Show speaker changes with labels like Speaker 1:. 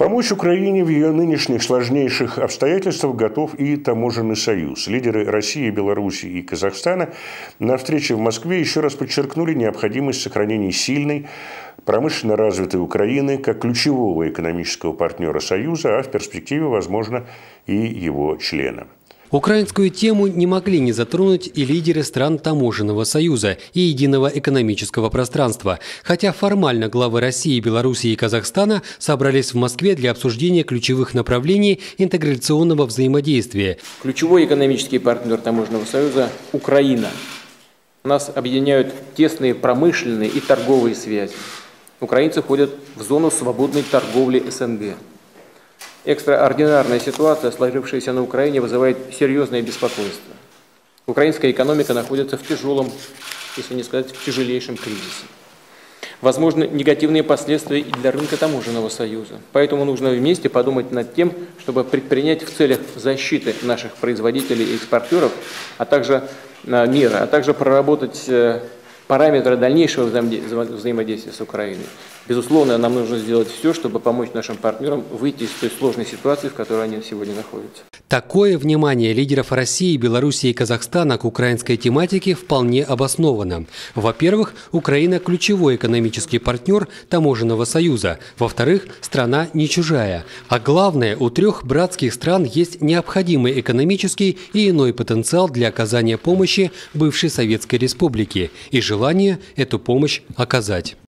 Speaker 1: Помочь Украине в ее нынешних сложнейших обстоятельствах готов и таможенный союз. Лидеры России, Беларуси и Казахстана на встрече в Москве еще раз подчеркнули необходимость сохранения сильной, промышленно развитой Украины как ключевого экономического партнера Союза, а в перспективе, возможно, и его члена.
Speaker 2: Украинскую тему не могли не затронуть и лидеры стран Таможенного союза и Единого экономического пространства, хотя формально главы России, Беларуси и Казахстана собрались в Москве для обсуждения ключевых направлений интеграционного взаимодействия.
Speaker 3: Ключевой экономический партнер Таможенного союза – Украина. Нас объединяют тесные промышленные и торговые связи. Украинцы входят в зону свободной торговли СНГ. Экстраординарная ситуация, сложившаяся на Украине, вызывает серьезное беспокойство. Украинская экономика находится в тяжелом, если не сказать, в тяжелейшем кризисе. Возможны негативные последствия и для рынка Таможенного союза. Поэтому нужно вместе подумать над тем, чтобы предпринять в целях защиты наших производителей и экспортеров, а также меры, а также проработать параметры дальнейшего взаимодействия с Украиной. Безусловно, нам нужно сделать все, чтобы помочь нашим партнерам выйти из той сложной ситуации, в которой они сегодня находятся.
Speaker 2: Такое внимание лидеров России, Беларуси и Казахстана к украинской тематике вполне обосновано. Во-первых, Украина – ключевой экономический партнер Таможенного союза. Во-вторых, страна не чужая. А главное, у трех братских стран есть необходимый экономический и иной потенциал для оказания помощи бывшей Советской Республике и желание эту помощь оказать.